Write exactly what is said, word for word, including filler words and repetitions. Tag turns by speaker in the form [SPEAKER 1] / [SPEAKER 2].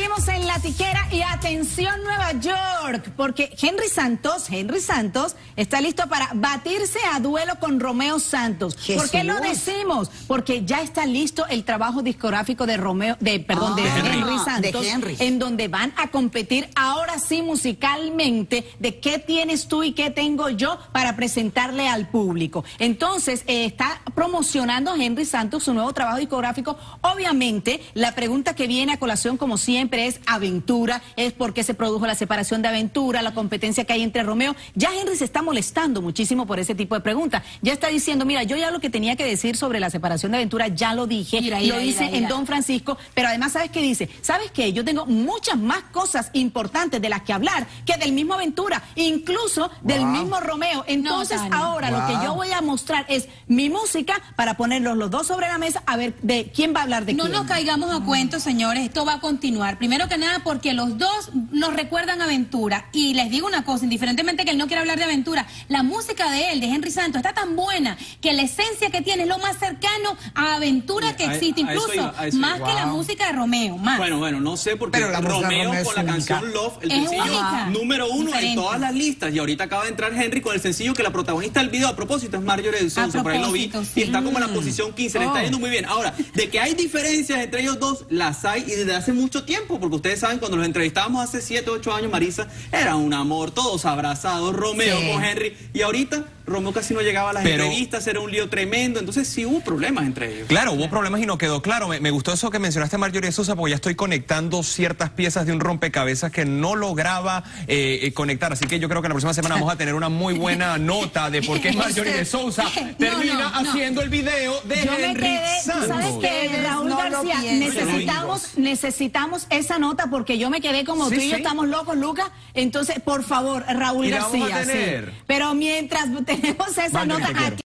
[SPEAKER 1] Seguimos en La Tiquera y atención Nueva York, porque Henry Santos, Henry Santos está listo para batirse a duelo con Romeo Santos.
[SPEAKER 2] Jesús.
[SPEAKER 1] ¿Por qué lo decimos? Porque ya está listo el trabajo discográfico de Romeo, de perdón,
[SPEAKER 2] Ah,
[SPEAKER 1] de Henry,
[SPEAKER 2] Henry
[SPEAKER 1] Santos,
[SPEAKER 2] de Henry.
[SPEAKER 1] en donde van a competir ahora sí musicalmente de qué tienes tú y qué tengo yo para presentarle al público. Entonces eh, está promocionando Henry Santos su nuevo trabajo discográfico. Obviamente la pregunta que viene a colación como siempre es Aventura, es por qué se produjo la separación de Aventura, la competencia que hay entre Romeo. Ya Henry se está molestando muchísimo por ese tipo de preguntas. Ya está diciendo, mira, yo ya lo que tenía que decir sobre la separación de Aventura ya lo dije,
[SPEAKER 3] Mira,
[SPEAKER 1] lo
[SPEAKER 3] mira,
[SPEAKER 1] hice
[SPEAKER 3] mira,
[SPEAKER 1] en
[SPEAKER 3] mira.
[SPEAKER 1] Don Francisco, pero además, ¿sabes qué dice? ¿Sabes qué? Yo tengo muchas más cosas importantes de las que hablar que del mismo Aventura, incluso del
[SPEAKER 2] Wow.
[SPEAKER 1] mismo Romeo. Entonces
[SPEAKER 3] Tania.
[SPEAKER 1] ahora lo que
[SPEAKER 2] Wow.
[SPEAKER 1] yo voy a mostrar es mi música para ponerlos los dos sobre la mesa a ver de quién va a hablar de
[SPEAKER 3] No
[SPEAKER 1] quién.
[SPEAKER 3] nos caigamos a cuentos, señores, esto va a continuar. Primero que nada porque los dos nos recuerdan Aventura. Y les digo una cosa, indiferentemente que él no quiera hablar de Aventura, la música de él, de Henry Santos, está tan buena que la esencia que tiene es lo más cercano a Aventura que
[SPEAKER 4] A-
[SPEAKER 3] existe,
[SPEAKER 4] a eso
[SPEAKER 3] incluso
[SPEAKER 4] iba, a eso
[SPEAKER 3] más
[SPEAKER 4] iba.
[SPEAKER 3] que la
[SPEAKER 2] Wow.
[SPEAKER 3] música de Romeo, más.
[SPEAKER 4] Bueno, bueno, no sé porque
[SPEAKER 2] Pero la música de
[SPEAKER 4] Romeo
[SPEAKER 2] Romeo
[SPEAKER 4] con
[SPEAKER 2] es
[SPEAKER 4] la
[SPEAKER 2] única.
[SPEAKER 4] canción Love, el
[SPEAKER 3] Es
[SPEAKER 4] sencillo
[SPEAKER 3] única.
[SPEAKER 4] número uno
[SPEAKER 3] Diferente.
[SPEAKER 4] en todas las listas. Y ahorita acaba de entrar Henry con el sencillo que la protagonista del video, a propósito, es Marjorie de Sousa, por ahí lo vi.
[SPEAKER 3] propósito, sí.
[SPEAKER 4] Y está como en la posición quince, le está
[SPEAKER 1] Oh.
[SPEAKER 4] yendo muy bien. Ahora, de que hay diferencias entre ellos dos, las hay y desde hace mucho tiempo, porque ustedes saben, cuando los entrevistábamos hace siete, ocho años, Marisa, era un amor, todos abrazados, Romeo
[SPEAKER 2] Sí.
[SPEAKER 4] con Henry. Y ahorita, Romeo casi no llegaba a las
[SPEAKER 5] Pero-
[SPEAKER 4] entrevistas, era un lío tremendo. Entonces sí hubo problemas entre ellos.
[SPEAKER 5] Claro, hubo problemas y no quedó claro. Me, me gustó eso que mencionaste, Marjorie de Sousa, porque ya estoy conectando ciertas piezas de un rompecabezas que no lograba eh, eh, conectar. Así que yo creo que la próxima semana vamos a tener una muy buena nota de por qué Marjorie de Sousa termina
[SPEAKER 3] no, no.
[SPEAKER 5] haciendo el video de
[SPEAKER 1] Yo me
[SPEAKER 5] Henry
[SPEAKER 1] quedé, ¿tú
[SPEAKER 5] Santos.
[SPEAKER 1] sabes qué,
[SPEAKER 2] Ustedes
[SPEAKER 1] Raúl
[SPEAKER 2] no lo
[SPEAKER 1] García?
[SPEAKER 2] piensan.
[SPEAKER 1] Necesitamos, necesitamos esa nota porque yo me quedé como
[SPEAKER 5] Sí,
[SPEAKER 1] tú y yo
[SPEAKER 5] sí.
[SPEAKER 1] estamos locos, Lucas. Entonces, por favor, Raúl
[SPEAKER 5] Y la vamos
[SPEAKER 1] García.
[SPEAKER 5] a
[SPEAKER 1] sí.
[SPEAKER 5] tener.
[SPEAKER 1] Pero mientras tenemos esa
[SPEAKER 5] Marjorie,
[SPEAKER 1] nota
[SPEAKER 5] te quiero.
[SPEAKER 1] aquí.